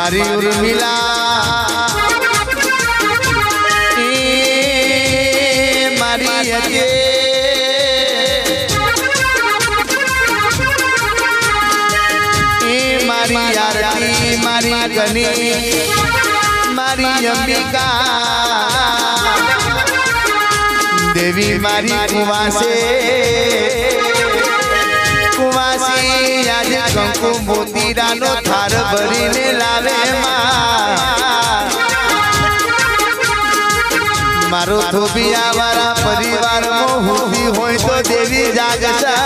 मारी उर्मिला मारी अजे मारी आरती मारी गनी मारी अंबिका देवी मारी कुवासे कुवासी आज कंकु मोतीरा नो थार भरी ने लावे मारो थोबिया वाला परिवार मो हुई होय तो देवी जागता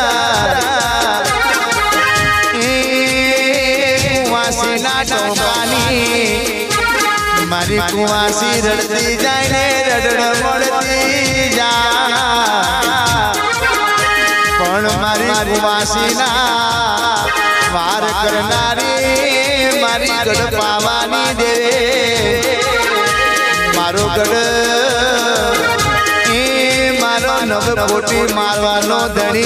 कुवासी ना टोकानी मारी कुवासी रड़ती जाए ने रड़ड़ मड़ती जा पण मारी कुवासी ना वार करनारी मारी गढ़ पावानी दे मारो गढ़ मारो नव पोटी मारवानो धनी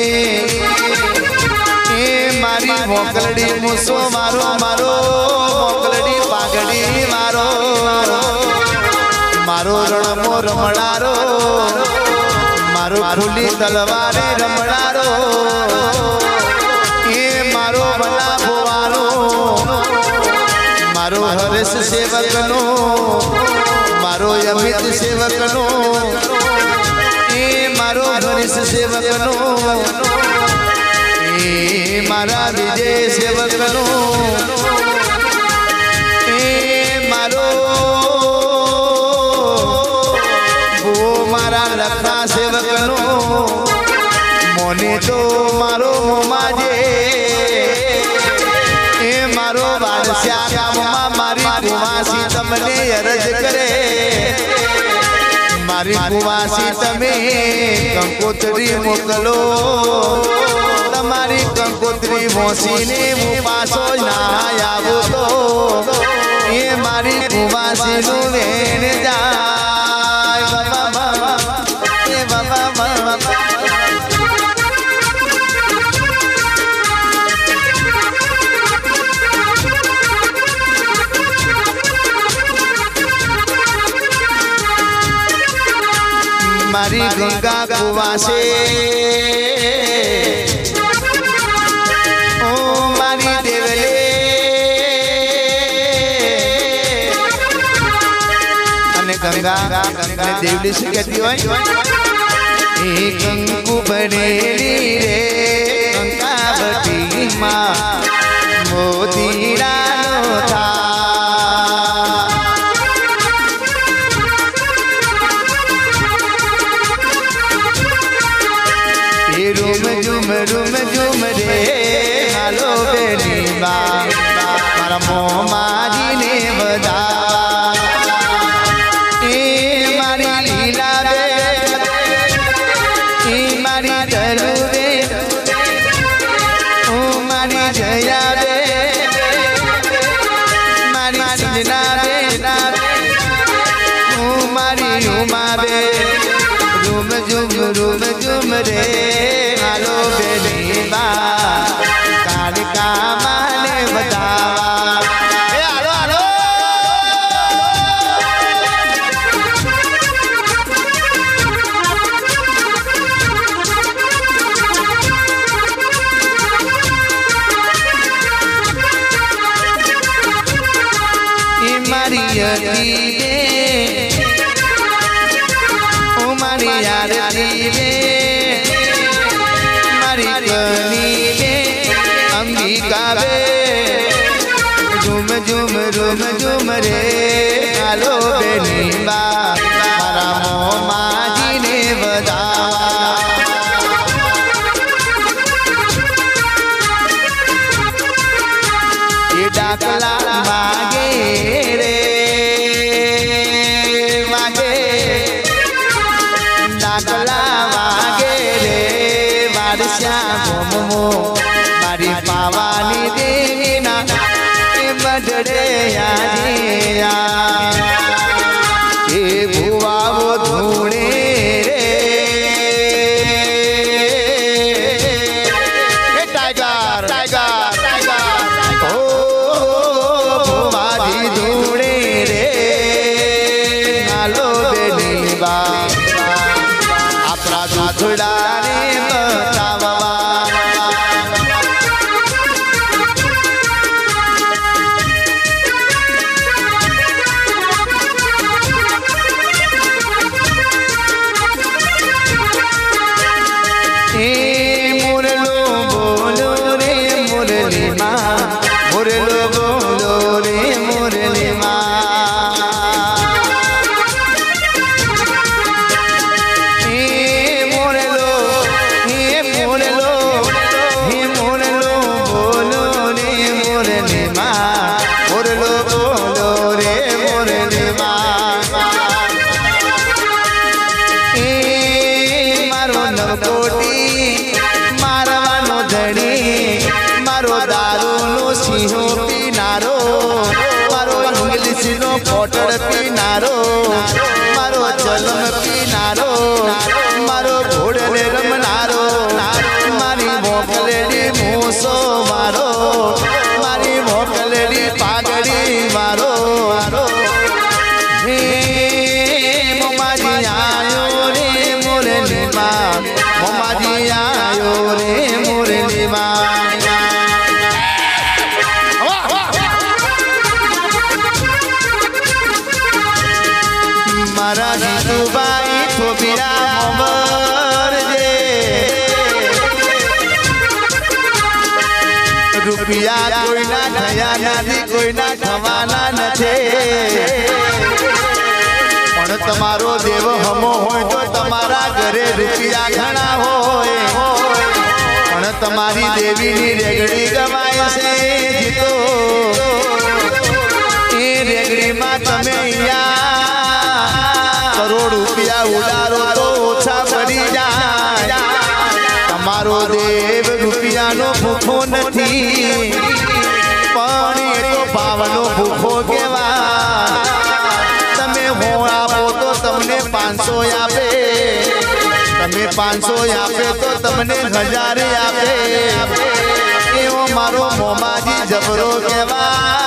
मारी मोकलड़ी मुसो मारो मारो मोकलड़ी पागड़ी मारो मारो रणमो रमणारो मारो फूली तलवारे रमणारो मारो बला बोवारो मारो हरेश सेवकनो मारो अमित सेवकनो मारो हरीश सेवकनो मारा विजय सेवकनो मारो वो मारा लखना सेवकनो मोने तो मारो मोमाजे मारो बादशाह काममा मारी कुवासी तमने अरज करे मारी कुवासी तमे कंकोत्री मोकलो तमारी कंकोत्री मोसी ने मुपासो ना आवो तो ये मारी कुवासी नु वेण जाय बाबा ए बाबा मारी गंगा कुवासे ओ मारी देवले अने गंगा ने देवली से कहती होय ए कंकु बनेली रे गंगावती मां मोतीरा नो था रूम झूम रे हालो बेली मारा मोमा जी ने बजा मारी लीला बे मारी चलू बे मारी जया बे मारी सजना बे मारी उमा बे रूम झूम रे हालो बेली कालिका माने बतावा ए हालो हालो ई मारी आरती दे ओ मारी आरती दे मारी गनी दे अंबिका बे झूम रे हालो बेली मारा मोमा जी ने बजा ये डाकला मागे रे मागे डाकला मागे रे बादशाह घूमो मारी पावानी देवी ना बजड़े या बुआ वो धूणे रे टाइगर टाइगर टाइगर ओ बुआ મોરલો બોલો રે મોરલી માં મોરલો બોલો રે મોરલી માં મોરલો બોલો રે મોરલી માં મારો નવકોટી મારવાનો ધણી મારો દારૂનો સિંહો પીનારો મારો ઇંગ્લિશનો પોટળ પીનારો મારો જલમ પીનારો મારો ઘોડને રમનારો મારી મોકલેલી મૂસો મારો મારી મોકલેલી પાઘડી મારો હે મોમાજી આયો રે મોરલી માં મોમાજી આયો રે મોરલી માં મારા જીતુભાઈ થોબિયા મોમરજે રૂપિયા કોઈના થયા નથી કોઈના થવાના નથી પણ તમારો દેવ હમો હોય તો તમારા ઘરે રૂપિયા ઘણા હોય પણ તમારી દેવીની રેગડી ગવાય છે જીતો એ રેગડીમાં તમે અહીંયા કરોડ રૂપિયા ઉડારો તો ઓછા પડી જાય તમારો દેવ રૂપિયાનો ભૂખો નથી પણ એ તો ભાવનો ભૂખો કહેવાય તમે હો આપો તો તમને 500 આપે તમે 500 આપે તો તમને 1000 આપે એવો મારો મોમાજી જબરો કહેવાય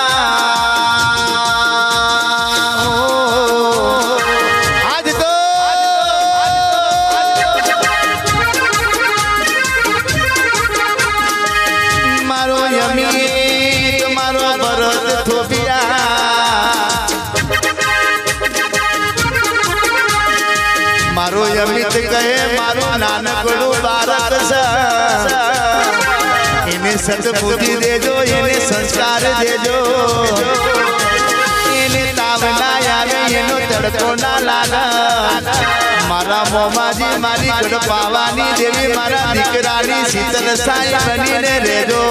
મારો અમિત કહે મારું નાનકડું બાળક છે એને સદબુદ્ધિ દેજો એને સંસ્કાર દેજો એને તાવ ના આવે એનો તડકો ના લાગે મારા મોમાજી મારી ગઢપાવાની દેવી મારા દીકરાની શીતલ સાઈ બનીને રહેજો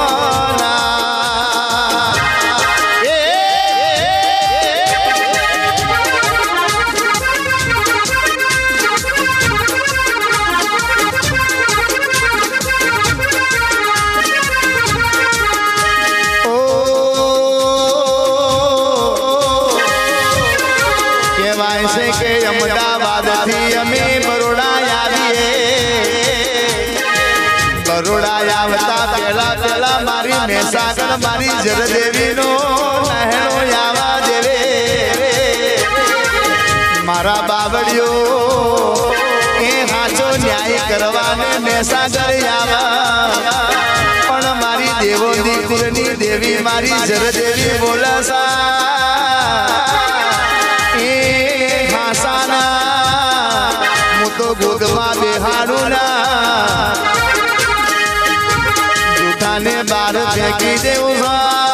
કે અમદાવાદ થી અમે બરોડા આવીએ બરોડા આવતા પેલા મારી મહેસાગર મારી જરદેવીનો નહેણો આવા દેવે મારા બાવળીઓ એ હાચો ન્યાય કરવાને મહેસાગર આવા પણ મારી દેવો દીકરીની દેવી મારી જરદેવી બોલસા તો ગોદમાં બેહાડું ના જૂઠાને બાર ફેંકી દેવું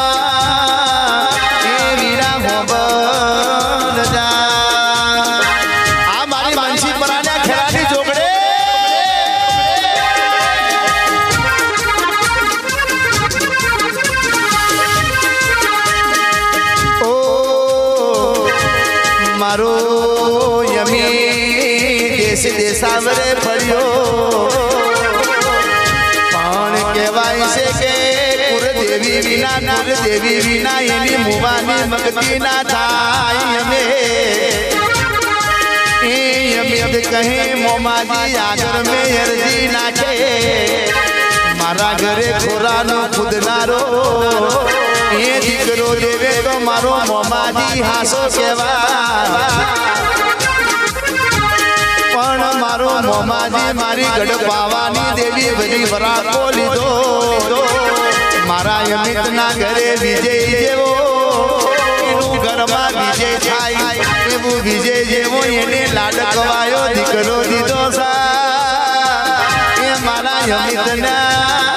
એ વીરા હોબર જા આ મારી માનસી પરાના ખેરાની જોગડે ઓ મારો યમી દેશાવરે ફર્યો પણ કહેવાય છે કે કુળદેવી વિના એની મુવાની મગતી ના થાય અમે કહે મોમાજી આગળ મેં અરજી નાખે મારા ઘરે ખોરાનો ખુદનારો એ દીકરો દેવે તો મારો મોમાજી હાસો કહેવાય પણ મારો મોમાજી મારી ગઢપાવાની દેવી બધી વરાકો લીધો મારા અમિતના ઘરે વિજય જેવો એનું ઘરમાં વિજય થાય એવું વિજય જેવો એને લાડકવાયો દીકરો દીધો સા એ મારા અમિતના